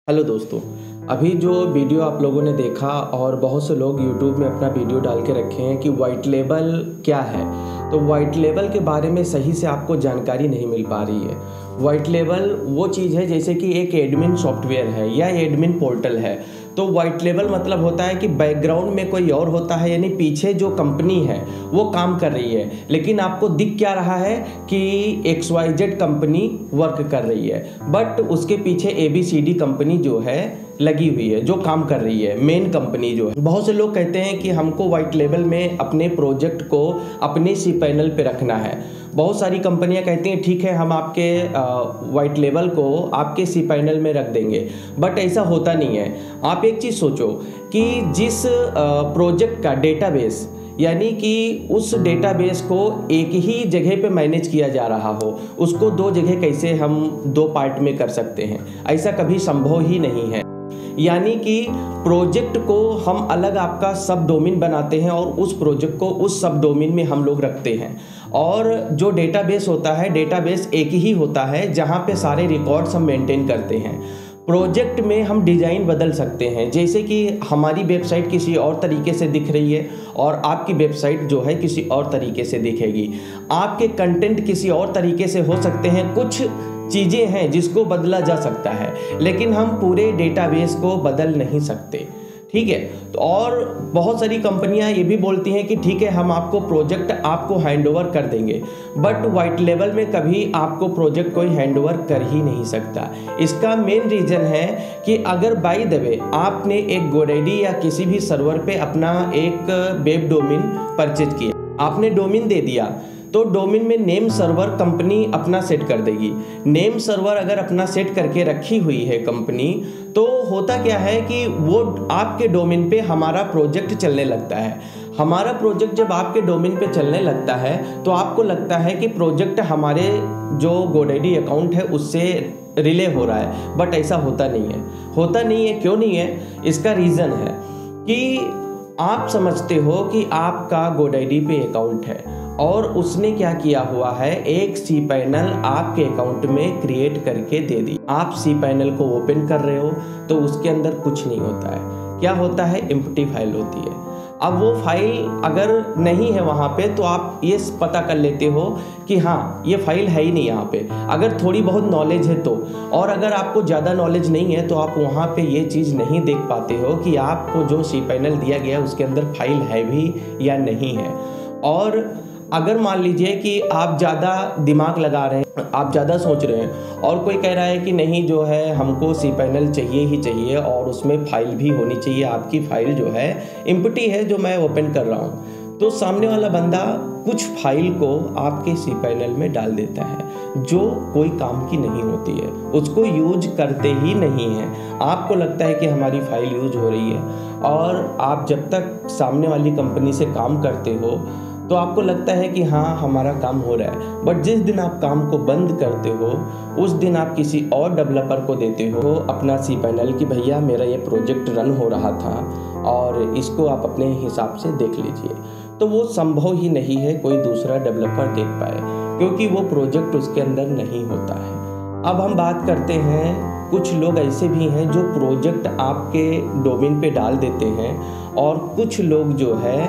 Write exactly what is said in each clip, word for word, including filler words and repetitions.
Hello दोस्तों, अभी जो वीडियो आप लोगों ने देखा और बहुत से लोग यूट्यूब में अपना वीडियो डाल के रखे हैं कि वाइट लेबल क्या है। तो वाइट लेबल के बारे में सही से आपको जानकारी नहीं मिल पा रही है। वाइट लेबल वो चीज़ है जैसे कि एक एडमिन सॉफ्टवेयर है या एडमिन पोर्टल है। तो वाइट लेबल मतलब होता है कि बैकग्राउंड में कोई और होता है, यानी पीछे जो कंपनी है वो काम कर रही है, लेकिन आपको दिख क्या रहा है कि X Y Z company work कर रही है, बट उसके पीछे A B C D company जो है लगी हुई है, जो काम कर रही है, मेन कंपनी जो है। बहुत से लोग कहते हैं कि हमको वाइट लेबल में अपने प्रोजेक्ट को अपने सी पैनल पे रखना है। बहुत सारी कंपनियां कहती हैं ठीक है, हम आपके वाइट लेबल को आपके सी पैनल में रख देंगे, बट ऐसा होता नहीं है। आप एक चीज़ सोचो कि जिस प्रोजेक्ट का डेटाबेस, यानी कि उस डेटाबेस को एक ही जगह पे मैनेज किया जा रहा हो, उसको दो जगह कैसे हम दो पार्ट में कर सकते हैं? ऐसा कभी संभव ही नहीं है। यानी कि प्रोजेक्ट को हम अलग आपका सब डोमेन बनाते हैं और उस प्रोजेक्ट को उस सब डोमेन में हम लोग रखते हैं, और जो डेटाबेस होता है, डेटाबेस एक ही होता है जहां पे सारे रिकॉर्ड्स हम मेंटेन करते हैं। प्रोजेक्ट में हम डिज़ाइन बदल सकते हैं, जैसे कि हमारी वेबसाइट किसी और तरीके से दिख रही है और आपकी वेबसाइट जो है किसी और तरीके से दिखेगी। आपके कंटेंट किसी और तरीके से हो सकते हैं, कुछ चीज़ें हैं जिसको बदला जा सकता है, लेकिन हम पूरे डेटाबेस को बदल नहीं सकते। ठीक है, तो और बहुत सारी कंपनियां ये भी बोलती हैं कि ठीक है, हम आपको प्रोजेक्ट आपको हैंडओवर कर देंगे, बट वाइट लेबल में कभी आपको प्रोजेक्ट कोई हैंडओवर कर ही नहीं सकता। इसका मेन रीज़न है कि अगर बाय द वे आपने एक गोडैडी या किसी भी सर्वर पे अपना एक वेब डोमेन परचेज किया, आपने डोमेन दे दिया, तो डोमेन में नेम सर्वर कंपनी अपना सेट कर देगी। नेम सर्वर अगर अपना सेट करके रखी हुई है कंपनी, तो होता क्या है कि वो आपके डोमेन पे हमारा प्रोजेक्ट चलने लगता है। हमारा प्रोजेक्ट जब आपके डोमेन पे चलने लगता है तो आपको लगता है कि प्रोजेक्ट हमारे जो गोडैडी अकाउंट है उससे रिले हो रहा है, बट ऐसा होता नहीं है। होता नहीं है, क्यों नहीं है? इसका रीज़न है कि आप समझते हो कि आपका गोडैडी पे अकाउंट है और उसने क्या किया हुआ है, एक सी पैनल आपके अकाउंट में क्रिएट करके दे दी। आप सी पैनल को ओपन कर रहे हो तो उसके अंदर कुछ नहीं होता है। क्या होता है? एम्प्टी फाइल होती है। अब वो फाइल अगर नहीं है वहाँ पे, तो आप ये पता कर लेते हो कि हाँ, ये फाइल है ही नहीं यहाँ पे, अगर थोड़ी बहुत नॉलेज है तो। और अगर आपको ज़्यादा नॉलेज नहीं है तो आप वहाँ पे ये चीज़ नहीं देख पाते हो कि आपको जो सी पैनल दिया गया उसके अंदर फाइल है भी या नहीं है। और अगर मान लीजिए कि आप ज़्यादा दिमाग लगा रहे हैं, आप ज़्यादा सोच रहे हैं और कोई कह रहा है कि नहीं, जो है हमको सी पैनल चाहिए ही चाहिए और उसमें फाइल भी होनी चाहिए, आपकी फाइल जो है एम्प्टी है जो मैं ओपन कर रहा हूँ, तो सामने वाला बंदा कुछ फाइल को आपके सी पैनल में डाल देता है जो कोई काम की नहीं होती है, उसको यूज करते ही नहीं है। आपको लगता है कि हमारी फाइल यूज हो रही है, और आप जब तक सामने वाली कंपनी से काम करते हो तो आपको लगता है कि हाँ, हमारा काम हो रहा है, बट जिस दिन आप काम को बंद करते हो उस दिन आप किसी और डेवलपर को देते हो अपना सी पैनल कि भैया मेरा ये प्रोजेक्ट रन हो रहा था और इसको आप अपने हिसाब से देख लीजिए। तो वो संभव ही नहीं है कोई दूसरा डेवलपर देख पाए, क्योंकि वो प्रोजेक्ट उसके अंदर नहीं होता है। अब हम बात करते हैं, कुछ लोग ऐसे भी हैं जो प्रोजेक्ट आपके डोमेन पे डाल देते हैं और कुछ लोग जो है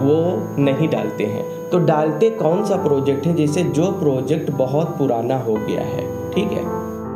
वो नहीं डालते हैं। तो डालते कौन सा प्रोजेक्ट है? जैसे जो प्रोजेक्ट बहुत पुराना हो गया है। ठीक है,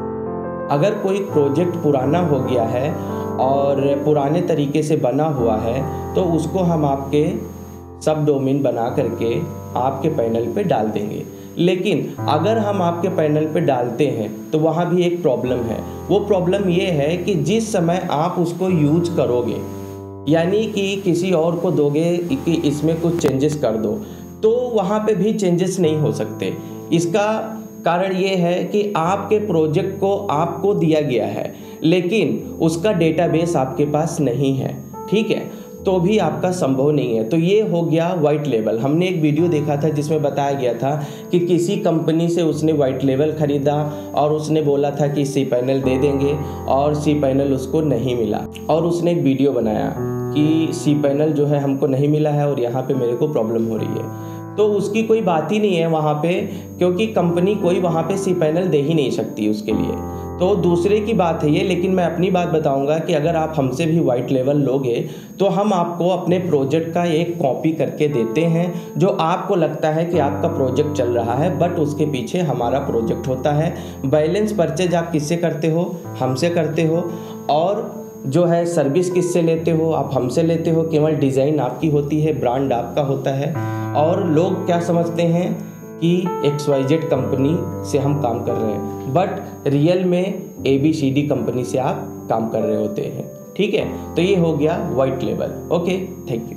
अगर कोई प्रोजेक्ट पुराना हो गया है और पुराने तरीके से बना हुआ है तो उसको हम आपके सब डोमेन बना करके आपके पैनल पे डाल देंगे। लेकिन अगर हम आपके पैनल पे डालते हैं तो वहाँ भी एक प्रॉब्लम है। वो प्रॉब्लम ये है कि जिस समय आप उसको यूज करोगे, यानी कि किसी और को दोगे कि इसमें कुछ चेंजेस कर दो, तो वहाँ पे भी चेंजेस नहीं हो सकते। इसका कारण ये है कि आपके प्रोजेक्ट को आपको दिया गया है, लेकिन उसका डेटाबेस आपके पास नहीं है। ठीक है, तो भी आपका संभव नहीं है। तो ये हो गया वाइट लेबल। हमने एक वीडियो देखा था जिसमें बताया गया था कि किसी कंपनी से उसने वाइट लेबल ख़रीदा और उसने बोला था कि सी पैनल दे देंगे, और सी पैनल उसको नहीं मिला, और उसने एक वीडियो बनाया कि सी पैनल जो है हमको नहीं मिला है और यहाँ पे मेरे को प्रॉब्लम हो रही है। तो उसकी कोई बात ही नहीं है वहाँ पे, क्योंकि कंपनी कोई वहाँ पे सी पैनल दे ही नहीं सकती उसके लिए। तो तो दूसरे की बात है ये, लेकिन मैं अपनी बात बताऊंगा कि अगर आप हमसे भी वाइट लेवल लोगे तो हम आपको अपने प्रोजेक्ट का एक कॉपी करके देते हैं, जो आपको लगता है कि आपका प्रोजेक्ट चल रहा है, बट उसके पीछे हमारा प्रोजेक्ट होता है। बैलेंस परचेज आप किससे करते हो? हमसे करते हो। और जो है सर्विस किससे लेते हो? आप हमसे लेते हो। केवल डिज़ाइन आपकी होती है, ब्रांड आपका होता है। और लोग क्या समझते हैं कि एक्स वाई जेड कंपनी से हम काम कर रहे हैं, बट रियल में A B C D company से आप काम कर रहे होते हैं। ठीक है, तो ये हो गया white level. Okay, thank you.